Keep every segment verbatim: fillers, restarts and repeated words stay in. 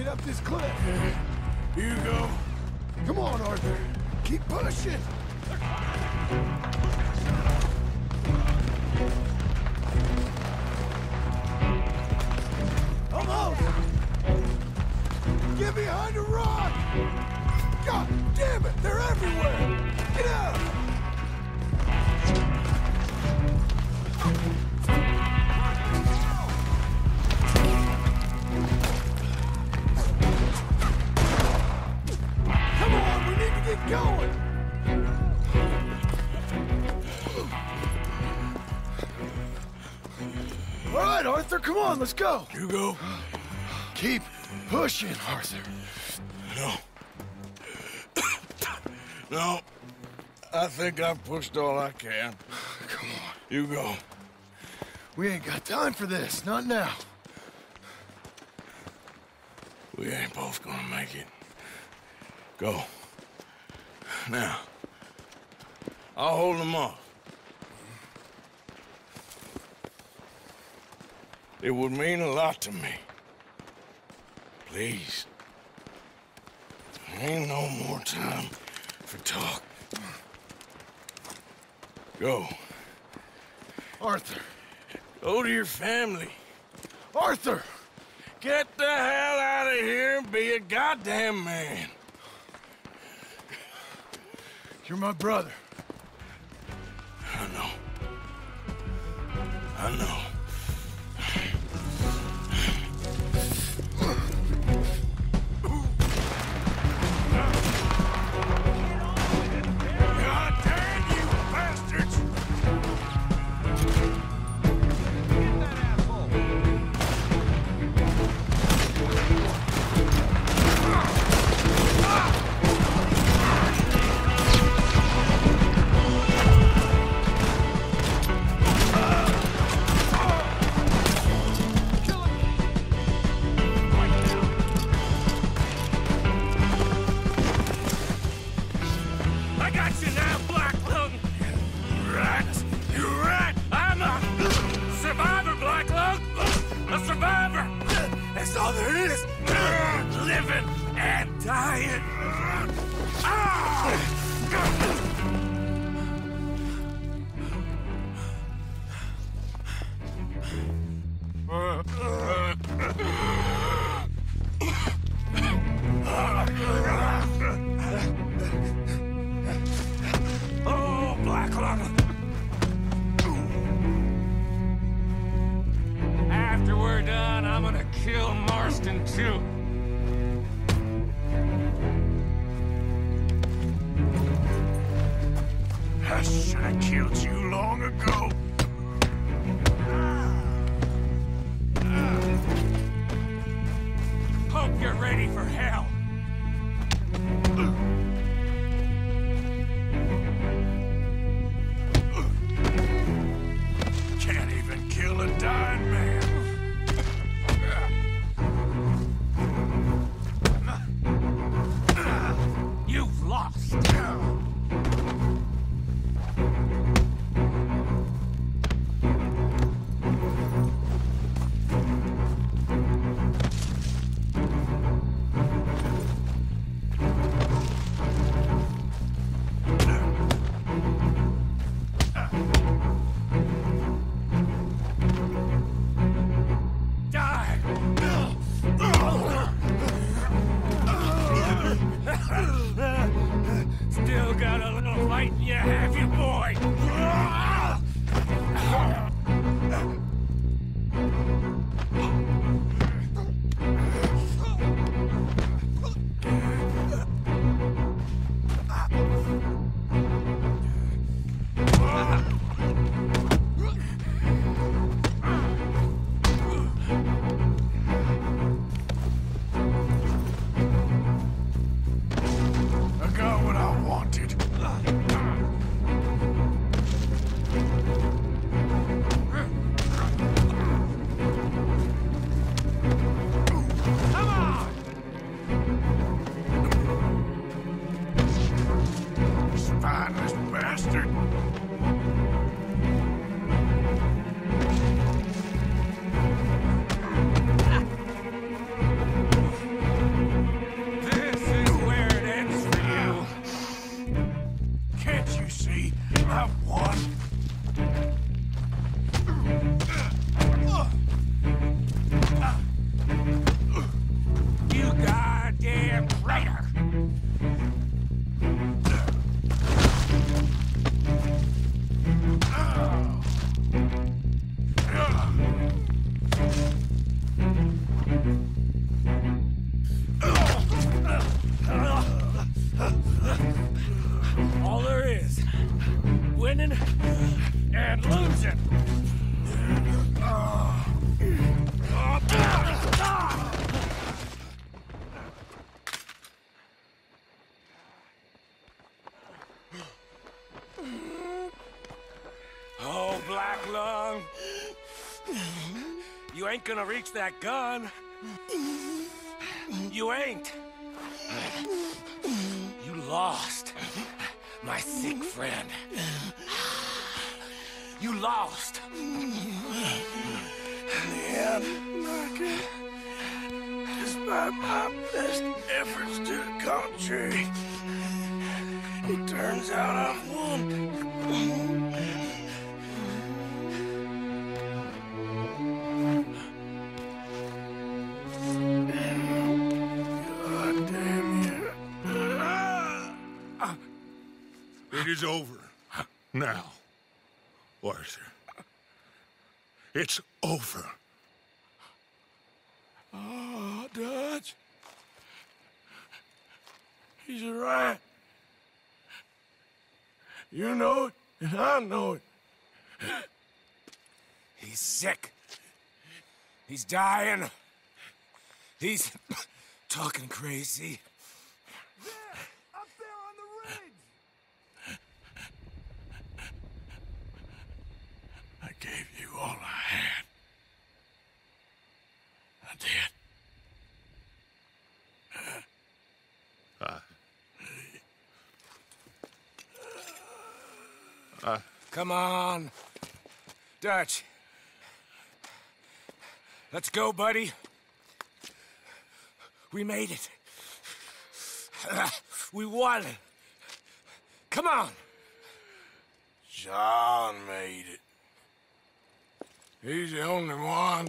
it up this cliff. Here you go. Come on, Arthur. Keep pushing. Almost. Get behind a rock. God damn it, they're everywhere. Get out. Come on, we need to get going. All right, Arthur, come on, let's go. You go. Keep pushing, Arthur. No. No. I think I've pushed all I can. Come on. You go. We ain't got time for this, not now. We ain't both gonna make it. Go. Now. I'll hold them off. It would mean a lot to me. Please. There ain't no more time for talk. Go. Arthur. Go to your family. Arthur! Get the hell out of here and be a goddamn man. You're my brother. I know. I know. God damn you bastards! I got you now, Black Lung! Rat! You rat! I'm a survivor, Black Lung! A survivor! That's all there is! Living and dying! Oh, Black Lung! After we're done, I'm gonna kill Marston too. I should have killed you long ago. Hope you're ready for hell. Can't even kill a dying man. You've lost. You ain't gonna reach that gun. You ain't. You lost, my sick friend. You lost. In the end, Micah, despite my best efforts to the contrary, it turns out I've won. God damn you. It is over. Now, Arthur. It's over. Oh, Dutch. He's right. You know it, and I know it. He's sick. He's dying. He's talking crazy. There, up there on the ridge. I gave you all I had. I did. Uh, Come on. Dutch. Let's go, buddy. We made it. We won. Come on. John made it. He's the only one.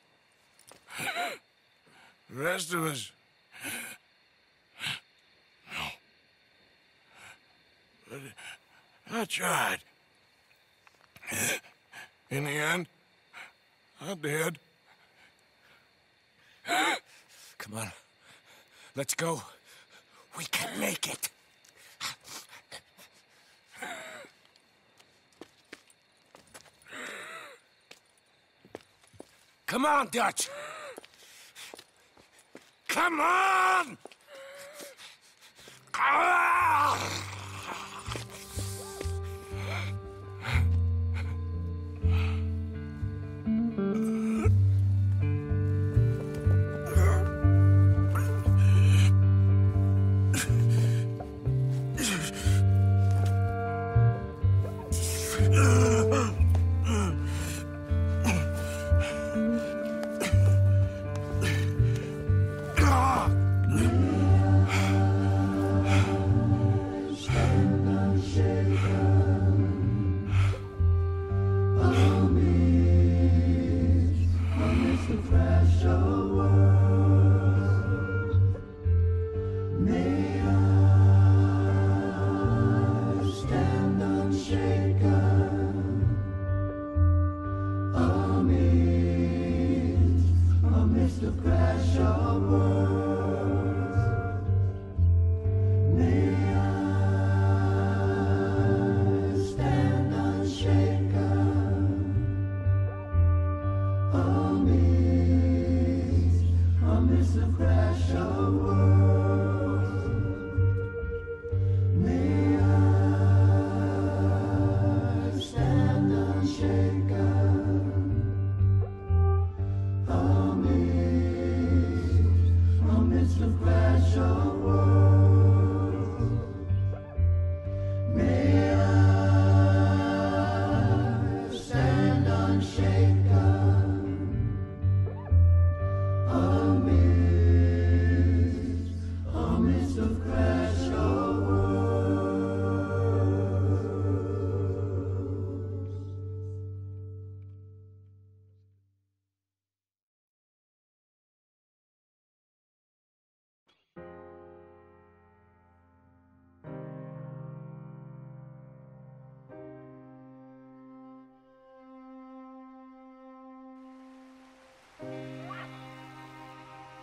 The rest of us... No. But I tried. In the end, I did. Come on. Let's go. We can make it. Come on, Dutch. Come on! Ah!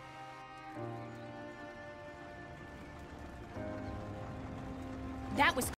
That was